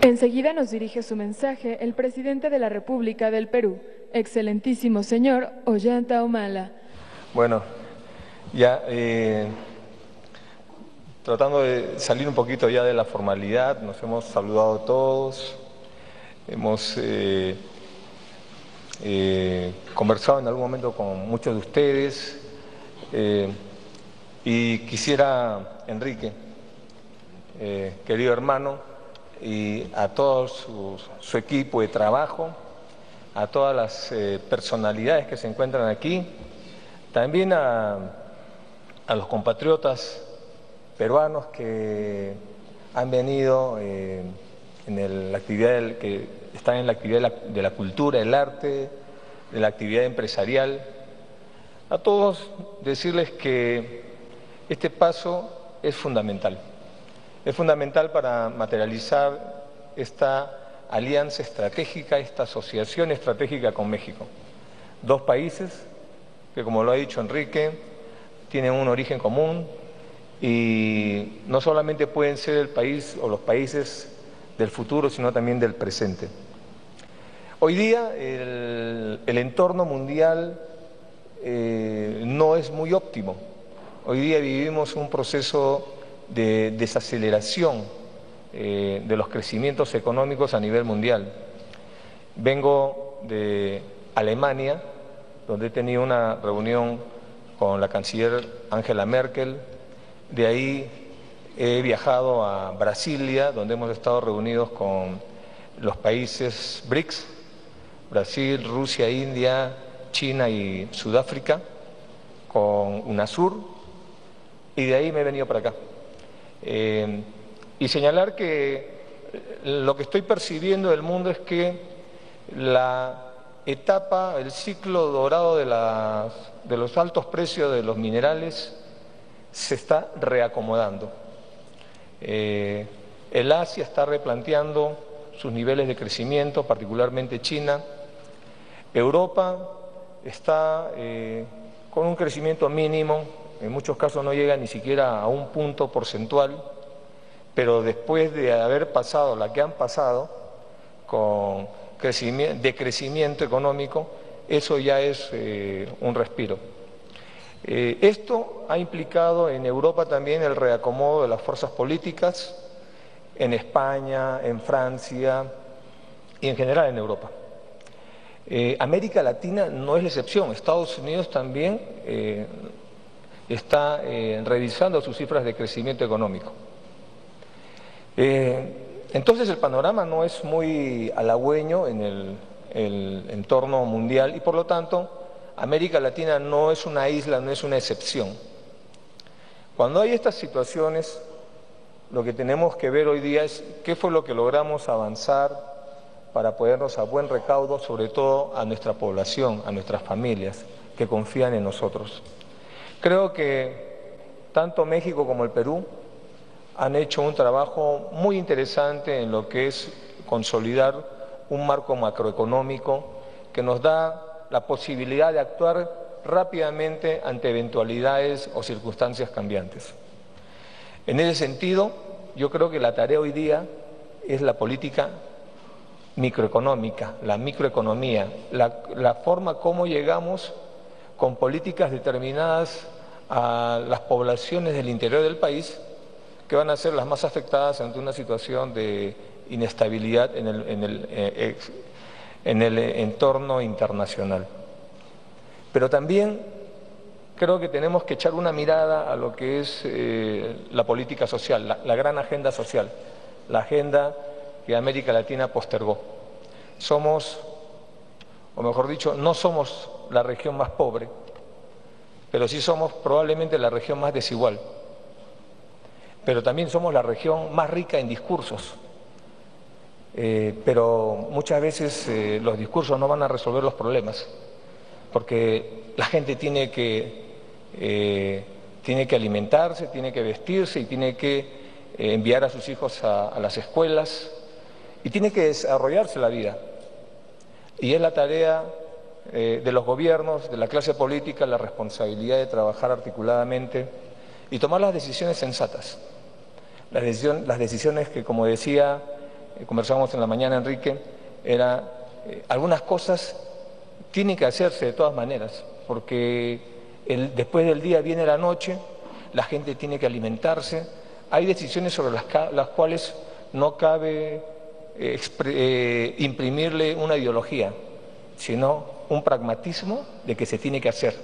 Enseguida nos dirige su mensaje el presidente de la República del Perú, excelentísimo señor Ollanta Humala. Bueno, ya tratando de salir un poquito ya de la formalidad, nos hemos saludado todos, hemos conversado en algún momento con muchos de ustedes y quisiera, Enrique, querido hermano, y a todo su equipo de trabajo, a todas las personalidades que se encuentran aquí, también a los compatriotas peruanos que han venido la actividad que están en la actividad de la cultura, el arte, de la actividad empresarial. A todos decirles que este paso es fundamental. Es fundamental para materializar esta alianza estratégica, esta asociación estratégica con México. Dos países que, como lo ha dicho Enrique, tienen un origen común y no solamente pueden ser el país o los países del futuro, sino también del presente. Hoy día el entorno mundial no es muy óptimo. Hoy día vivimos un proceso de desaceleración de los crecimientos económicos a nivel mundial. Vengo de Alemania, donde he tenido una reunión con la canciller Angela Merkel. De ahí he viajado a Brasilia, donde hemos estado reunidos con los países BRICS, Brasil, Rusia, India, China y Sudáfrica, con UNASUR, y de ahí me he venido para acá. Y señalar que lo que estoy percibiendo del mundo es que la etapa, el ciclo dorado de los altos precios de los minerales se está reacomodando. El Asia está replanteando sus niveles de crecimiento, particularmente China. Europa está con un crecimiento mínimo, en muchos casos no llega ni siquiera a un punto porcentual, pero después de haber pasado la que han pasado con decrecimiento económico, eso ya es un respiro. Esto ha implicado en Europa también el reacomodo de las fuerzas políticas, en España, en Francia y en general en Europa. América Latina no es la excepción, Estados Unidos también está revisando sus cifras de crecimiento económico. Entonces el panorama no es muy halagüeño en el entorno mundial y por lo tanto América Latina no es una isla, no es una excepción. Cuando hay estas situaciones, lo que tenemos que ver hoy día es qué fue lo que logramos avanzar para podernos a buen recaudo, sobre todo a nuestra población, a nuestras familias que confían en nosotros. Creo que tanto México como el Perú han hecho un trabajo muy interesante en lo que es consolidar un marco macroeconómico que nos da la posibilidad de actuar rápidamente ante eventualidades o circunstancias cambiantes. En ese sentido, yo creo que la tarea hoy día es la política microeconómica, la microeconomía, la forma como llegamos con políticas determinadas a las poblaciones del interior del país que van a ser las más afectadas ante una situación de inestabilidad en el entorno internacional. Pero también creo que tenemos que echar una mirada a lo que es la política social, la gran agenda social, la agenda que América Latina postergó. Somos, o mejor dicho, no somos la región más pobre, pero sí somos probablemente la región más desigual. Pero también somos la región más rica en discursos. Pero muchas veces los discursos no van a resolver los problemas, porque la gente tiene que alimentarse, tiene que vestirse y tiene que enviar a sus hijos a las escuelas y tiene que desarrollarse la vida. Y es la tarea de los gobiernos, de la clase política, la responsabilidad de trabajar articuladamente y tomar las decisiones sensatas. Las decisiones que, como decía conversábamos en la mañana, Enrique, era algunas cosas tienen que hacerse de todas maneras, porque después del día viene la noche, la gente tiene que alimentarse, hay decisiones sobre las cuales no cabe imprimirle una ideología, sino un pragmatismo de que se tiene que hacer.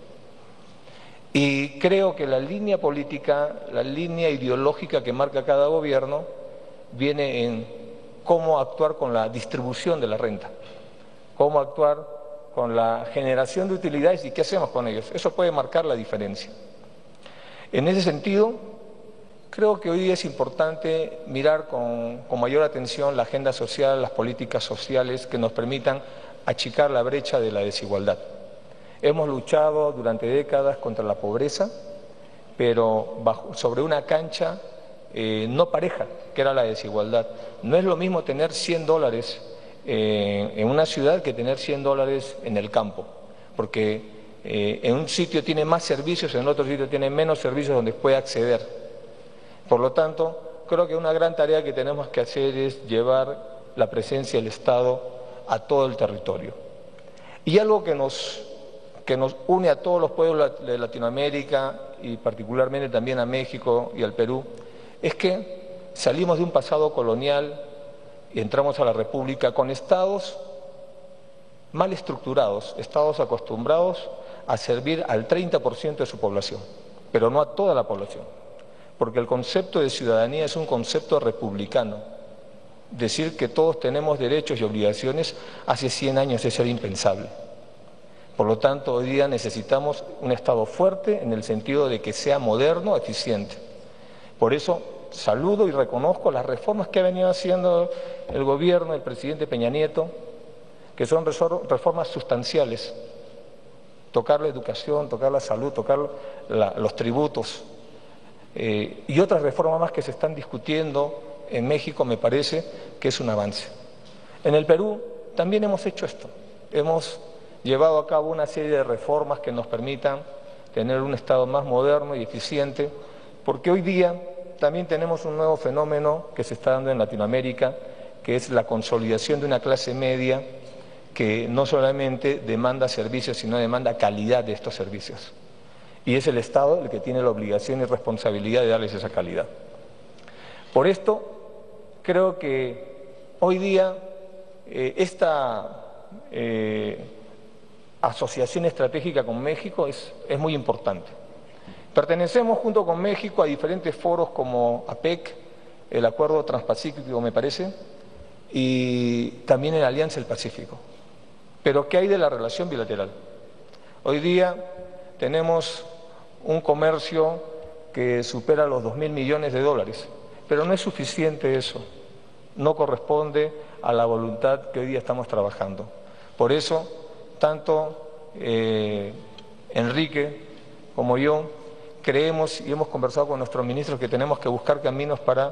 Y creo que la línea política, la línea ideológica que marca cada gobierno, viene en cómo actuar con la distribución de la renta, cómo actuar con la generación de utilidades y qué hacemos con ellos. Eso puede marcar la diferencia. En ese sentido, creo que hoy día es importante mirar con mayor atención la agenda social, las políticas sociales que nos permitan achicar la brecha de la desigualdad. Hemos luchado durante décadas contra la pobreza, pero sobre una cancha no pareja, que era la desigualdad. No es lo mismo tener $100 en una ciudad que tener $100 en el campo, porque en un sitio tiene más servicios, en otro sitio tiene menos servicios donde puede acceder. Por lo tanto, creo que una gran tarea que tenemos que hacer es llevar la presencia del Estado a todo el territorio. Y algo que nos une a todos los pueblos de Latinoamérica y particularmente también a México y al Perú, es que salimos de un pasado colonial y entramos a la República con estados mal estructurados, estados acostumbrados a servir al 30% de su población, pero no a toda la población, porque el concepto de ciudadanía es un concepto republicano. Decir que todos tenemos derechos y obligaciones hace 100 años eso era impensable. Por lo tanto, hoy día necesitamos un Estado fuerte en el sentido de que sea moderno, eficiente. Por eso saludo y reconozco las reformas que ha venido haciendo el gobierno del presidente Peña Nieto, que son reformas sustanciales. Tocar la educación, tocar la salud, tocar los tributos y otras reformas más que se están discutiendo en México, me parece que es un avance. En el Perú también hemos hecho esto. Hemos llevado a cabo una serie de reformas que nos permitan tener un Estado más moderno y eficiente, porque hoy día también tenemos un nuevo fenómeno que se está dando en Latinoamérica, que es la consolidación de una clase media que no solamente demanda servicios, sino demanda calidad de estos servicios. Y es el Estado el que tiene la obligación y responsabilidad de darles esa calidad. Por esto, creo que hoy día esta asociación estratégica con México es muy importante. Pertenecemos junto con México a diferentes foros como APEC, el Acuerdo Transpacífico, me parece, y también en la Alianza del Pacífico. Pero ¿qué hay de la relación bilateral? Hoy día tenemos un comercio que supera los $2.000 millones, pero no es suficiente eso, no corresponde a la voluntad que hoy día estamos trabajando. Por eso, tanto Enrique como yo creemos y hemos conversado con nuestros ministros que tenemos que buscar caminos para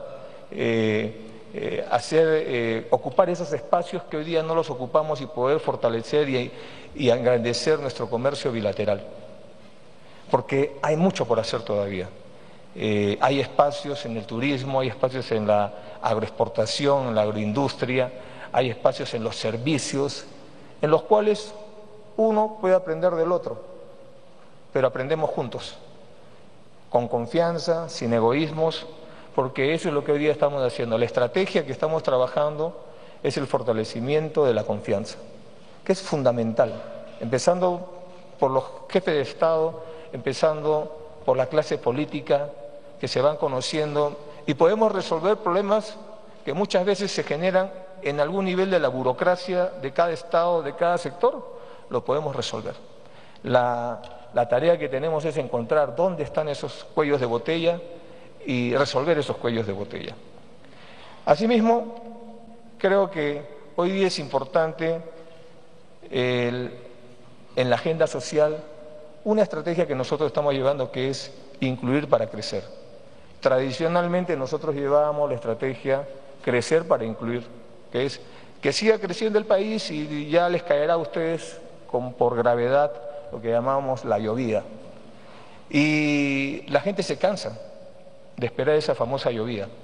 ocupar esos espacios que hoy día no los ocupamos y poder fortalecer y engrandecer nuestro comercio bilateral. Porque hay mucho por hacer todavía. Hay espacios en el turismo, hay espacios en la agroexportación, en la agroindustria, hay espacios en los servicios, en los cuales uno puede aprender del otro, pero aprendemos juntos, con confianza, sin egoísmos, porque eso es lo que hoy día estamos haciendo. La estrategia que estamos trabajando es el fortalecimiento de la confianza, que es fundamental, empezando por los jefes de Estado, empezando por la clase política, que se van conociendo y podemos resolver problemas que muchas veces se generan en algún nivel de la burocracia de cada Estado, de cada sector, lo podemos resolver. La tarea que tenemos es encontrar dónde están esos cuellos de botella y resolver esos cuellos de botella. Asimismo, creo que hoy día es importante en la agenda social una estrategia que nosotros estamos llevando, que es incluir para crecer. Tradicionalmente nosotros llevábamos la estrategia crecer para incluir, que es que siga creciendo el país y ya les caerá a ustedes por gravedad lo que llamamos la llovida. Y la gente se cansa de esperar esa famosa llovida.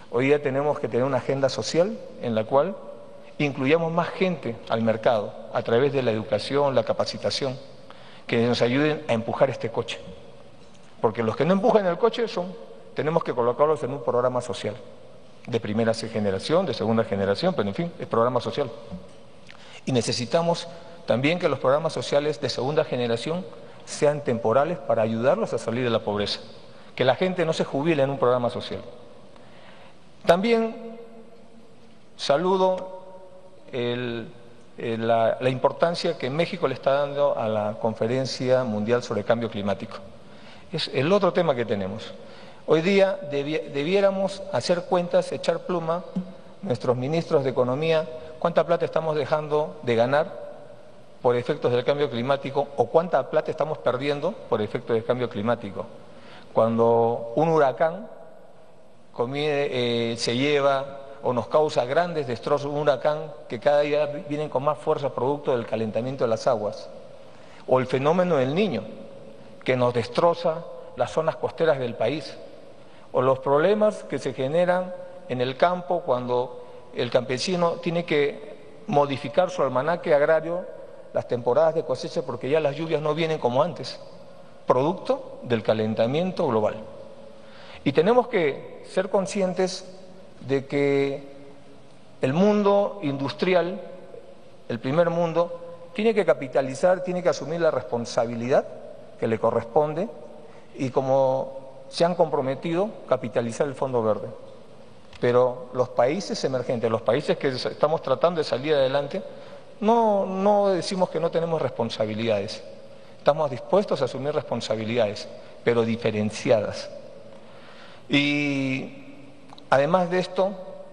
Hoy día tenemos que tener una agenda social en la cual incluyamos más gente al mercado a través de la educación, la capacitación, que nos ayuden a empujar este coche. Porque los que no empujan el coche tenemos que colocarlos en un programa social, de primera generación, de segunda generación, pero en fin, es programa social. Y necesitamos también que los programas sociales de segunda generación sean temporales para ayudarlos a salir de la pobreza, que la gente no se jubile en un programa social. También saludo la importancia que México le está dando a la Conferencia Mundial sobre Cambio Climático. Es el otro tema que tenemos. Hoy día debiéramos hacer cuentas, echar pluma, nuestros ministros de Economía, cuánta plata estamos dejando de ganar por efectos del cambio climático o cuánta plata estamos perdiendo por efectos del cambio climático. Cuando un huracán se lleva o nos causa grandes destrozos, un huracán que cada día vienen con más fuerza producto del calentamiento de las aguas, o el fenómeno del Niño, que nos destroza las zonas costeras del país, o los problemas que se generan en el campo cuando el campesino tiene que modificar su almanaque agrario, las temporadas de cosecha, porque ya las lluvias no vienen como antes, producto del calentamiento global. Y tenemos que ser conscientes de que el mundo industrial, el primer mundo, tiene que capitalizar, tiene que asumir la responsabilidad que le corresponde y como se han comprometido, capitalizar el Fondo Verde. Pero los países emergentes, los países que estamos tratando de salir adelante, no decimos que no tenemos responsabilidades. Estamos dispuestos a asumir responsabilidades, pero diferenciadas. Y además de esto,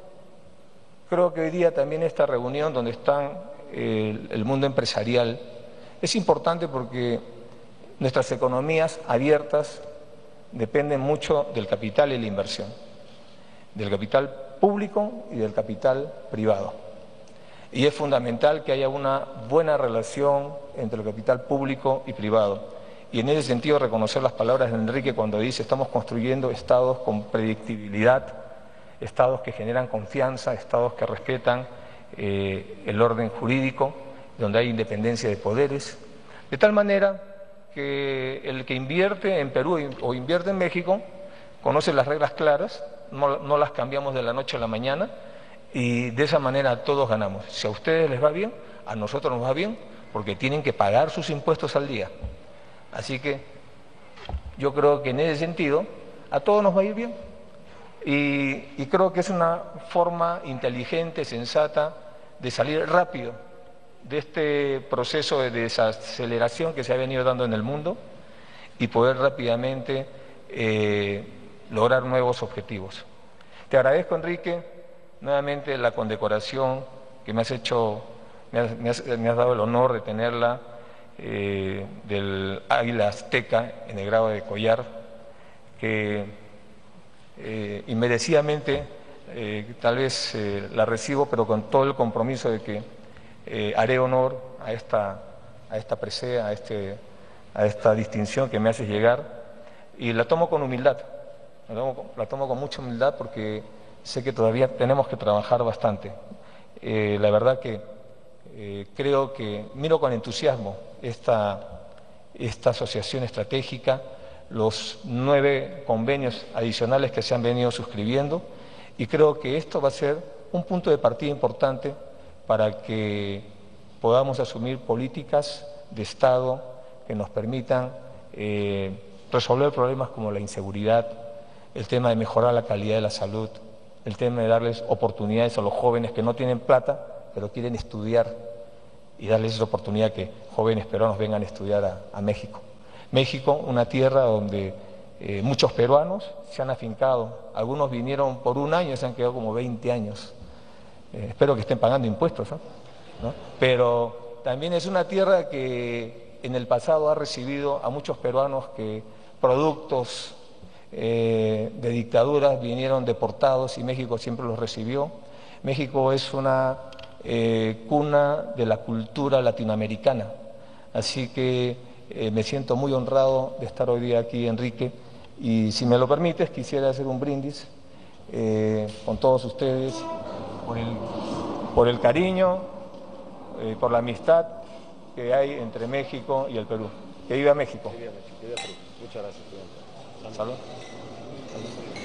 creo que hoy día también esta reunión donde están el mundo empresarial es importante porque nuestras economías abiertas dependen mucho del capital y la inversión, del capital público y del capital privado. Y es fundamental que haya una buena relación entre el capital público y privado. Y en ese sentido reconocer las palabras de Enrique cuando dice estamos construyendo estados con predictibilidad, estados que generan confianza, estados que respetan el orden jurídico, donde hay independencia de poderes, de tal manera que el que invierte en Perú o invierte en México conoce las reglas claras, no las cambiamos de la noche a la mañana y de esa manera todos ganamos. Si a ustedes les va bien, a nosotros nos va bien porque tienen que pagar sus impuestos al día. Así que yo creo que en ese sentido a todos nos va a ir bien. Y creo que es una forma inteligente, sensata, de salir rápido de este proceso de desaceleración que se ha venido dando en el mundo y poder rápidamente lograr nuevos objetivos. Te agradezco, Enrique, nuevamente la condecoración que me has hecho, me has dado el honor de tenerla del Águila Azteca en el grado de collar, que inmerecidamente tal vez la recibo, pero con todo el compromiso de que haré honor a esta presea, a esta distinción que me haces llegar, y la tomo con humildad, la tomo con mucha humildad porque sé que todavía tenemos que trabajar bastante. La verdad que creo que miro con entusiasmo esta asociación estratégica, los 9 convenios adicionales que se han venido suscribiendo, y creo que esto va a ser un punto de partida importante para que podamos asumir políticas de Estado que nos permitan resolver problemas como la inseguridad, el tema de mejorar la calidad de la salud, el tema de darles oportunidades a los jóvenes que no tienen plata, pero quieren estudiar, y darles esa oportunidad que jóvenes peruanos vengan a estudiar a México. México, una tierra donde muchos peruanos se han afincado, algunos vinieron por un año y se han quedado como 20 años. Espero que estén pagando impuestos, ¿no? Pero también es una tierra que en el pasado ha recibido a muchos peruanos que productos de dictaduras vinieron deportados y México siempre los recibió. México es una cuna de la cultura latinoamericana, así que me siento muy honrado de estar hoy día aquí, Enrique, y si me lo permites quisiera hacer un brindis con todos ustedes, por el cariño, por la amistad que hay entre México y el Perú. Que viva México. Que viva México, que viva Perú. Muchas gracias, presidente. Salud.